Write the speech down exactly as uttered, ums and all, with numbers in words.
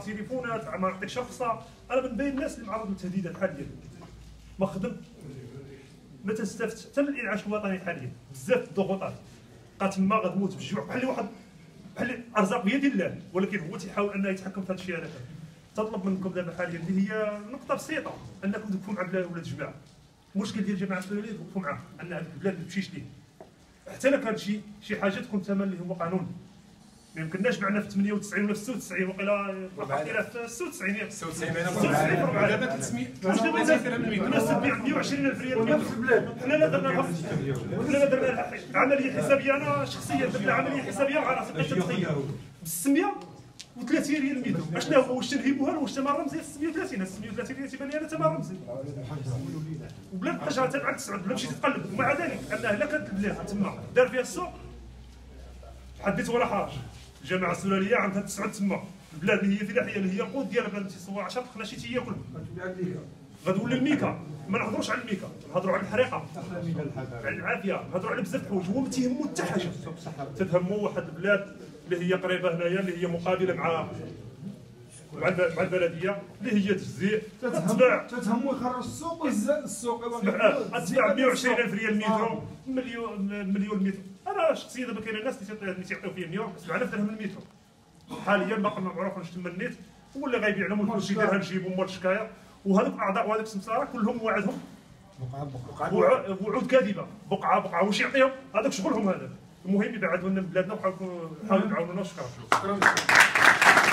تليفونات ما نعطيكش رخصه. انا من بين الناس اللي معرض للتهديدات حاليا، ما خدم ما تستافدش حتى من الانعاش الوطني حاليا. بزاف الضغوطات بقى تما غتموت بالجوع بحال اللي واحد بحال الارزاق بيد الله، ولكن هو تيحاول انه يتحكم في هذا الشيء هذا. تطلب منكم دابا حاليا اللي هي نقطه بسيطه، انكم توقفوا مع ولاد الجماعه. المشكل ديال الجماعه السوريه توقفوا معاه، ان هذه البلاد ما تمشيش ليه. حتى الا كانت شي شي حاجه تكون ثمن اللي هو قانوني. ما يمكنناش بعنا في ثمانية وتسعين ولا في ستة وتسعين وقيلا بقينا في ستة وتسعين ستة وتسعين دابا ثلاثمية مية وعشرين ألف ريال في البلاد. حنا لا درنا حنا لا درنا عمليه حسابيه. انا شخصيا درنا عمليه حسابيه مع راسي بقيت تتخيل ب ستمية وثلاثين ريال المتر. اشنا هو واش تنهبوها واش تما رمزي ستمية وثلاثين ستمية وثلاثين ريال تيبان لي انا تما رمزي وبلا بقى تبعك تسعود بلا مشيتي تقلب. ومع ذلك انها الا كانت البلاد تما دار فيها السوق حدث ولا حرج. الجماعه السوريه عندها تسعود تما البلاد اللي هي فلاحيه اللي هي القوت ديالها بلاد تيصور عشرة خناشي تياكل غتولي الميكا. ما نهضروش على الميكا، نهضروا على الحريقه، على العافيه، نهضروا على بزاف الحوايج. هو ما تيهمو حتى حاجه، تتهمو واحد البلاد اللي هي قريبه هنايا اللي هي مقابله مع مع مع البلديه اللي هي تجزيء تتباع. تتهمو يخرج السوق السوق تباع مية وعشرين ألف ريال المترو، مليون مليون مترو. انا شخصيا دابا كاين الناس اللي تيعطيو فيه مية وسبعة آلاف درهم المترو حاليا باقي ما معروفش تما النيت. هو اللي غيبيع لهم الفلوس يديرها نجيبهم مال الشكايه. وهذوك الاعضاء وهذوك السمساره كلهم وعدهم وعود كاذبه، بقعه بقعه واش يعطيهم. هذاك شغلهم هذا. المهم يبعدوا لنا من بلادنا وحاولوا يعاونونا. شكرا.